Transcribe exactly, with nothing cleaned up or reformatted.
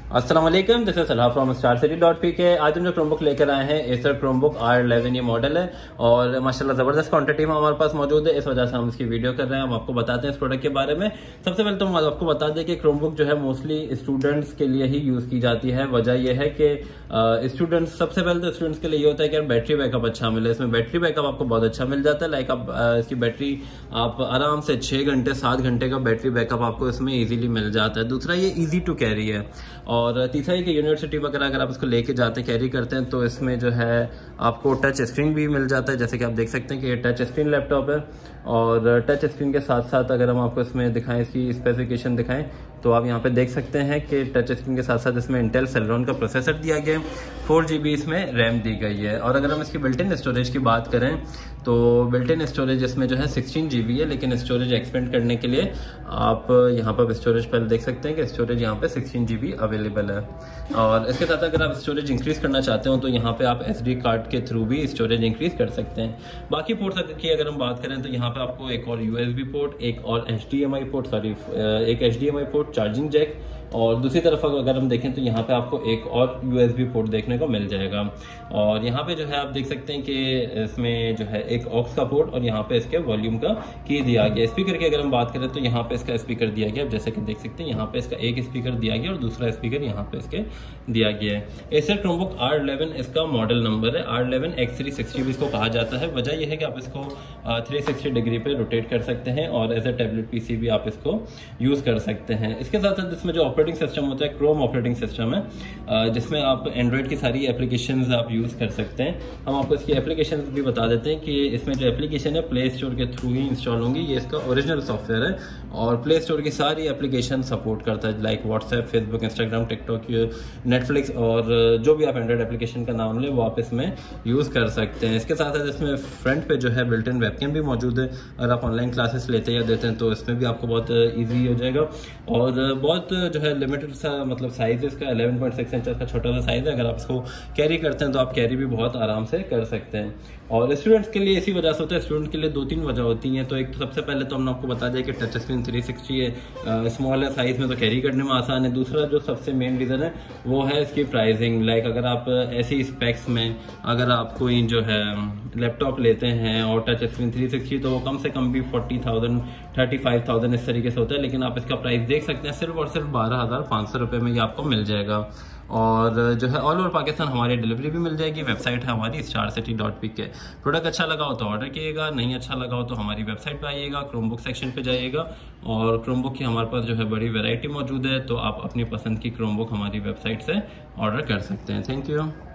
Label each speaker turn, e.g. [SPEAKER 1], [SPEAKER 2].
[SPEAKER 1] अस्सलाम वालेकुम, this is Salah from Star City dot P K. आज हम जो क्रोमबुक लेकर आए हैं एसर क्रोमबुक आर इलेवन ये मॉडल है और माशाल्लाह ज़बरदस्त क्वांटिटी में हमारे पास मौजूद है। इस वजह से हम इसकी वीडियो कर रहे हैं। हम आपको बताते हैं इस प्रोडक्ट के बारे में। सबसे पहले तो हम आपको बता दें कि क्रोमबुक जो है मोस्टली स्टूडेंट्स के लिए ही यूज़ की जाती है। वजह यह है कि स्टूडेंट्स सबसे पहले तो स्टूडेंट्स के लिए ये होता है कि बैटरी बैकअप अच्छा मिले। इसमें बैटरी बैकअप आपको बहुत अच्छा मिल जाता है। लाइक आप इसकी बैटरी आप आराम से छः घंटे सात घंटे का बैटरी बैकअप आपको इसमें ईजिली मिल जाता है। दूसरा ये ईजी टू कैरी है और तीसरा ये कि यूनिवर्सिटी वगैरह अगर आप इसको लेके जाते हैं कैरी करते हैं तो इसमें जो है आपको टच स्क्रीन भी मिल जाता है। जैसे कि आप देख सकते हैं कि ये टच स्क्रीन लैपटॉप है और टच स्क्रीन के साथ साथ अगर हम आपको इसमें दिखाएं, इसकी स्पेसिफिकेशन दिखाएं तो आप यहाँ पे देख सकते हैं कि टच स्क्रीन के साथ साथ इसमें इंटेल सेलेरॉन का प्रोसेसर दिया गया है, फोर जी बी इसमें रैम दी गई है। और अगर हम इसकी बिल्ट इन स्टोरेज की बात करें तो बिल्ट इन स्टोरेज इसमें जो है सिक्सटीन जी बी है, लेकिन स्टोरेज एक्सपेंड करने के लिए आप यहाँ पर स्टोरेज पहले देख सकते हैं कि स्टोरेज यहाँ पे सिक्सटीन जी बी अवेलेबल है। और इसके साथ अगर आप स्टोरेज इंक्रीज करना चाहते हो तो यहाँ पे आप एस डी कार्ड के थ्रू भी स्टोरेज इंक्रीज कर सकते हैं। बाकी पोर्ट्स की अगर हम बात करें तो यहाँ पे आपको एक और यू एस बी पोर्ट, एक और H D M I port, sorry एक H D M I port, charging jack और दूसरी तरफ अगर हम देखें तो यहाँ पे आपको एक और यू एस बी पोर्ट देखने को मिल जाएगा। और यहाँ पे जो है आप देख सकते हैं कि इसमें जो है एक ऑक्स का पोर्ट और यहाँ पे इसके वॉल्यूम का की दिया गया। स्पीकर की अगर हम बात करें तो यहाँ पे इसका स्पीकर दिया गया, जैसे कि देख सकते हैं यहाँ पे इसका एक स्पीकर दिया गया और दूसरा स्पीकर यहाँ पे इसके दिया गया है। एसर क्रोमबुक आर इलेवन इसका मॉडल नंबर है, R eleven X three sixty भी इसको कहा जाता है। वजह यह है कि आप इसको थ्री सिक्सटी डिग्री पे रोटेट कर सकते हैं और एज ए टैबलेट पीसी भी आप इसको यूज कर सकते हैं। इसके साथ साथ इसमें जो ऑपरेटिंग सिस्टम होता है क्रोम ऑपरेटिंग सिस्टम है, जिसमें आप एंड्रॉइड की सारी एप्लीकेशंस आप यूज कर सकते हैं। हम आपको इसकी एप्लीकेशंस भी बता देते हैं कि इसमें जो एप्लीकेशन है प्ले स्टोर के थ्रू ही इंस्टॉल होंगी। ये इसका ओरिजिनल सॉफ्टवेयर है और प्ले स्टोर की सारी एप्लीकेशन सपोर्ट करता है, like WhatsApp, Facebook, Instagram, TikTok, Netflix और जो भी आप एंड्रॉइड एप्लीकेशन का नाम लें वो आप इसमें यूज कर सकते हैं। इसके साथ साथ इसमें फ्रंट पे जो है बिल्ट इन वेबकैम भी मौजूद है। अगर आप ऑनलाइन क्लासेस लेते या देते हैं तो इसमें भी आपको बहुत ईजी हो जाएगा। और बहुत जो है लिमिटेड सा मतलब साइज है इसका, इलेवन पॉइंट सिक्स इंच का छोटा सा साइज है। अगर आप इसको कैरी करते हैं तो आप कैरी भी बहुत आराम से कर सकते हैं। और स्टूडेंट्स के लिए इसी वजह से होता है, स्टूडेंट के लिए दो तीन वजह होती हैं। तो एक तो सबसे पहले तो हमने आपको बता दिया कि टच स्क्रीन थ्री सिक्सटी है, स्मॉल है साइज में तो कैरी करने में आसान है। दूसरा जो सबसे मेन रीजन है वो है इसकी प्राइसिंग। लाइक अगर आप ऐसी स्पेक्स में अगर आप कोई जो है लैपटॉप लेते हैं और टच स्क्रीन थ्री सिक्सटी तो वो कम से कम भी forty thousand thirty five thousand इस तरीके से होता है, लेकिन आप इसका प्राइस देख सकते हैं सिर्फ और सिर्फ बारह हजार पाँच सौ रुपये में ये आपको मिल जाएगा। और जो है ऑल ओवर पाकिस्तान हमारी डिलीवरी भी मिल जाएगी। वेबसाइट है हमारी Star City dot P K. Product अच्छा लगा हो तो ऑर्डर कीजिएगा, नहीं अच्छा लगा हो तो हमारी वेबसाइट पे आइएगा, क्रोमबुक सेक्शन पे जाइएगा और क्रोमबुक की हमारे पास जो है बड़ी वैरायटी मौजूद है। तो आप अपनी पसंद की क्रोमबुक हमारी वेबसाइट से ऑर्डर कर सकते हैं। Thank you.